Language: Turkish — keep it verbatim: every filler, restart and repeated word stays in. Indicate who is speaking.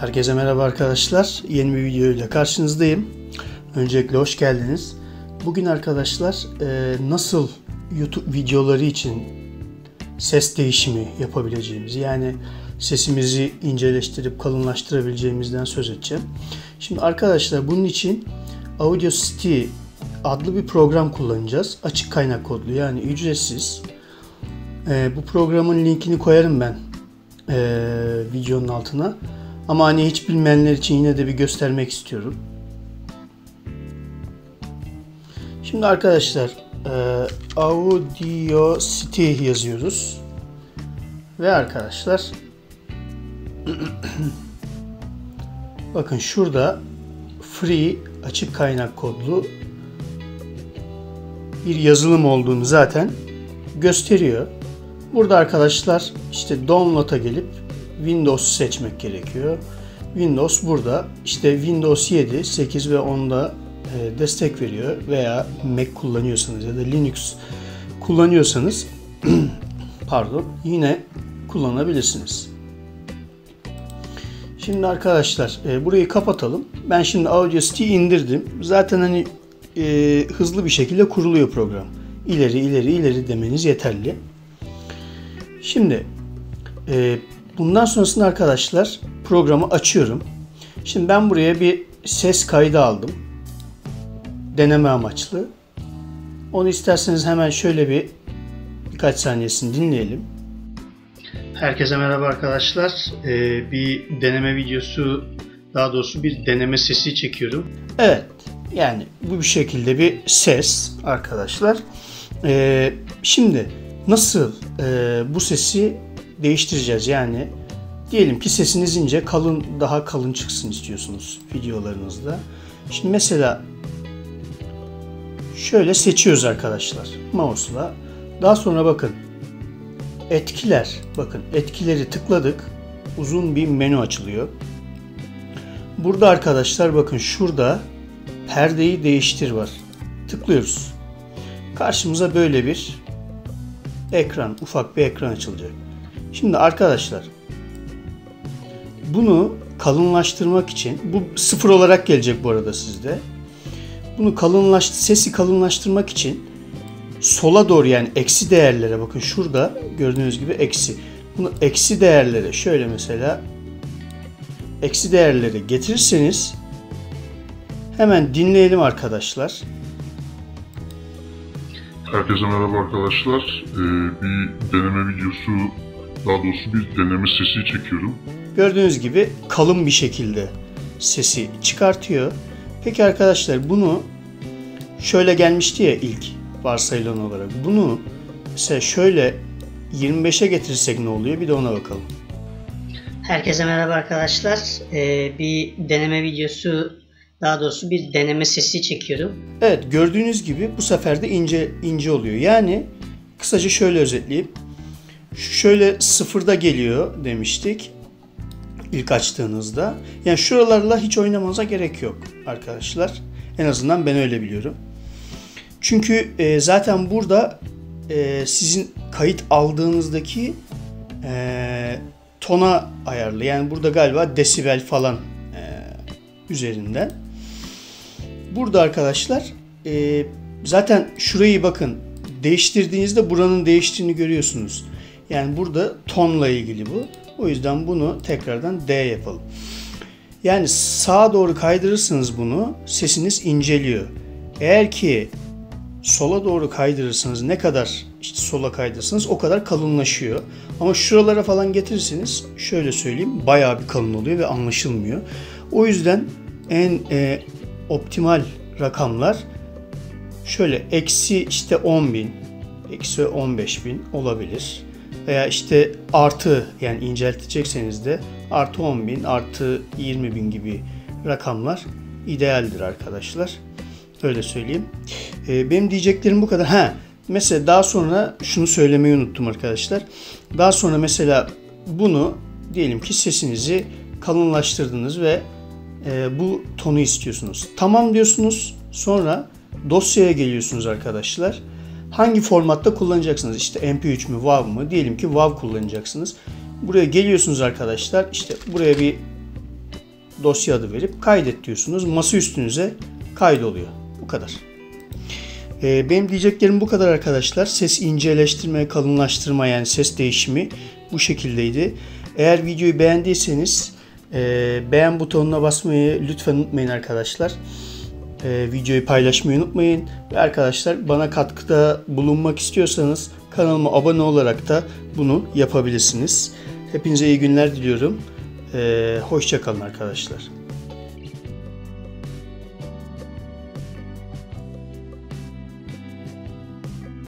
Speaker 1: Herkese merhaba arkadaşlar. Yeni bir video ile karşınızdayım. Öncelikle hoş geldiniz. Bugün arkadaşlar nasıl YouTube videoları için ses değişimi yapabileceğimizi, yani sesimizi inceleştirip kalınlaştırabileceğimizden söz edeceğim. Şimdi arkadaşlar bunun için Audacity adlı bir program kullanacağız. Açık kaynak kodlu, yani ücretsiz. Bu programın linkini koyarım ben videonun altına. Ama hani hiç bilmeyenler için yine de bir göstermek istiyorum. Şimdi arkadaşlar e, Audacity yazıyoruz. Ve arkadaşlar bakın şurada free açık kaynak kodlu bir yazılım olduğunu zaten gösteriyor. Burada arkadaşlar işte download'a gelip Windows seçmek gerekiyor. Windows burada. İşte Windows yedi, sekiz ve onda destek veriyor. Veya Mac kullanıyorsanız ya da Linux kullanıyorsanız pardon yine kullanabilirsiniz. Şimdi arkadaşlar burayı kapatalım. Ben şimdi Audacity'yi indirdim. Zaten hani e, hızlı bir şekilde kuruluyor program. İleri ileri ileri demeniz yeterli. Şimdi e, bundan sonrasında arkadaşlar programı açıyorum. Şimdi ben buraya bir ses kaydı aldım. Deneme amaçlı. Onu isterseniz hemen şöyle bir birkaç saniyesini dinleyelim. Herkese merhaba arkadaşlar. Ee, bir deneme videosu, daha doğrusu bir deneme sesi çekiyorum. Evet, yani bu bir şekilde bir ses arkadaşlar. Ee, şimdi nasıl e, bu sesi değiştireceğiz? Yani diyelim ki sesiniz ince, kalın, daha kalın çıksın istiyorsunuz videolarınızda. Şimdi mesela şöyle seçiyoruz arkadaşlar mouse'la. Daha sonra bakın etkiler, bakın etkileri tıkladık. Uzun bir menü açılıyor. Burada arkadaşlar bakın şurada perdeyi değiştir var. Tıklıyoruz. Karşımıza böyle bir ekran, ufak bir ekran açılacak. Şimdi arkadaşlar bunu kalınlaştırmak için, bu sıfır olarak gelecek bu arada sizde. Bunu kalınlaş, sesi kalınlaştırmak için sola doğru, yani eksi değerlere, bakın şurada gördüğünüz gibi eksi. Bunu eksi değerlere şöyle mesela eksi değerlere getirirseniz hemen dinleyelim arkadaşlar.
Speaker 2: Herkese merhaba arkadaşlar. Ee, bir deneme videosu, daha doğrusu bir deneme sesi çekiyorum.
Speaker 1: Gördüğünüz gibi kalın bir şekilde sesi çıkartıyor. Peki arkadaşlar bunu şöyle gelmişti ya ilk varsayılan olarak. Bunu mesela şöyle yirmi beşe getirirsek ne oluyor? Bir de ona bakalım.
Speaker 3: Herkese merhaba arkadaşlar. Ee, bir deneme videosu, daha doğrusu bir deneme sesi çekiyorum.
Speaker 1: Evet, gördüğünüz gibi bu sefer de ince ince oluyor. Yani kısaca şöyle özetleyeyim. Şöyle sıfırda geliyor demiştik ilk açtığınızda. Yani şuralarla hiç oynamanıza gerek yok arkadaşlar. En azından ben öyle biliyorum. Çünkü e, zaten burada e, sizin kayıt aldığınızdaki e, tona ayarlı. Yani burada galiba desibel falan e, üzerinden. Burada arkadaşlar e, zaten şurayı bakın değiştirdiğinizde buranın değiştiğini görüyorsunuz. Yani burada tonla ilgili bu. O yüzden bunu tekrardan D yapalım. Yani sağa doğru kaydırırsanız bunu sesiniz inceliyor. Eğer ki sola doğru kaydırırsanız, ne kadar işte sola kaydırırsanız o kadar kalınlaşıyor. Ama şuralara falan getirirseniz şöyle söyleyeyim, bayağı bir kalın oluyor ve anlaşılmıyor. O yüzden en e, optimal rakamlar şöyle eksi işte on bin, eksi on beş bin olabilir. Veya işte artı, yani inceltecekseniz de artı on bin, artı yirmi bin gibi rakamlar idealdir arkadaşlar. Öyle söyleyeyim. Ee, benim diyeceklerim bu kadar. Ha, mesela daha sonra şunu söylemeyi unuttum arkadaşlar. Daha sonra mesela bunu diyelim ki sesinizi kalınlaştırdınız ve e, bu tonu istiyorsunuz. Tamam diyorsunuz. Sonra dosyaya geliyorsunuz arkadaşlar. Hangi formatta kullanacaksınız? İşte M P üç mü, WAV mı? Diyelim ki WAV kullanacaksınız. Buraya geliyorsunuz arkadaşlar. İşte buraya bir dosya adı verip kaydet diyorsunuz. Masa üstünüze kaydoluyor. Bu kadar. Ee, benim diyeceklerim bu kadar arkadaşlar. Ses inceleştirme, kalınlaştırma yani ses değişimi bu şekildeydi. Eğer videoyu beğendiyseniz e, beğen butonuna basmayı lütfen unutmayın arkadaşlar. E, videoyu paylaşmayı unutmayın. Ve arkadaşlar bana katkıda bulunmak istiyorsanız kanalıma abone olarak da bunu yapabilirsiniz. Hepinize iyi günler diliyorum. E, hoşça kalın arkadaşlar.